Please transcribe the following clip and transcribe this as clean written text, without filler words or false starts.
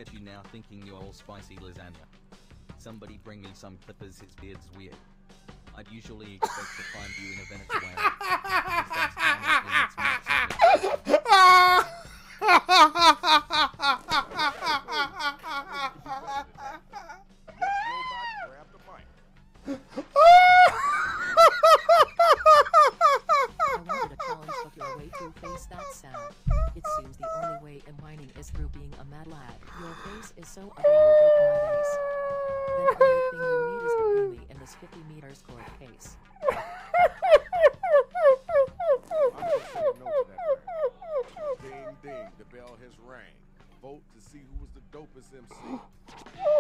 at you now thinking you're all spicy lasagna. Somebody bring me some clippers, his beard's weird. I'd usually expect to find you in a Venezuela. That's China in its maximum. Grab the mic. I wanted a challenge, but you're way too face. That's sad. It seems the only way in mining is through being a mad lad. Your face is so ugly you broke my face. Then the only thing you need is to pay me in this 50-meter scored case. I'm gonna say no to that rap. Ding ding, the bell has rang. Vote to see who was the dopest MC.